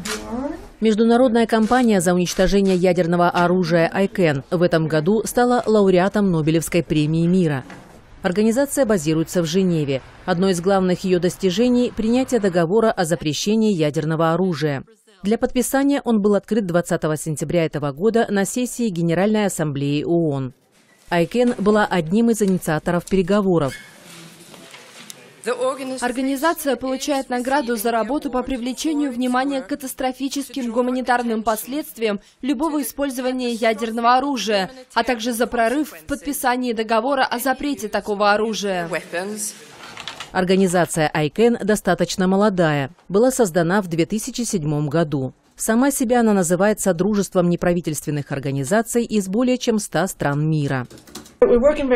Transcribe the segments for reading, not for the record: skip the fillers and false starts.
Международная кампания за уничтожение ядерного оружия ICAN в этом году стала лауреатом Нобелевской премии мира. Организация базируется в Женеве. Одно из главных ее достижений – принятие договора о запрещении ядерного оружия. Для подписания он был открыт 20 сентября этого года на сессии Генеральной Ассамблеи ООН. ICAN была одним из инициаторов переговоров. Организация получает награду за работу по привлечению внимания к катастрофическим гуманитарным последствиям любого использования ядерного оружия, а также за прорыв в подписании договора о запрете такого оружия. Организация ICAN достаточно молодая. Была создана в 2007 году. Сама себя она называет Содружеством неправительственных организаций из более чем 100 стран мира. Мы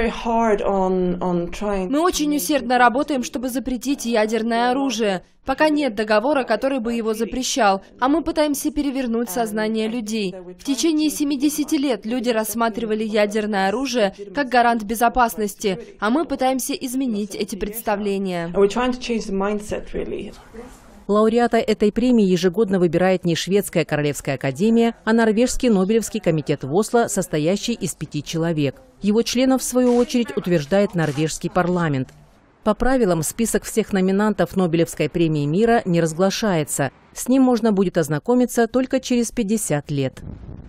очень усердно работаем, чтобы запретить ядерное оружие. Пока нет договора, который бы его запрещал, а мы пытаемся перевернуть сознание людей. В течение 70 лет люди рассматривали ядерное оружие как гарант безопасности, а мы пытаемся изменить эти представления. Лауреата этой премии ежегодно выбирает не шведская Королевская академия, а норвежский Нобелевский комитет в Осло, состоящий из 5 человек. Его членов, в свою очередь, утверждает норвежский парламент. По правилам, список всех номинантов Нобелевской премии мира не разглашается. С ним можно будет ознакомиться только через 50 лет.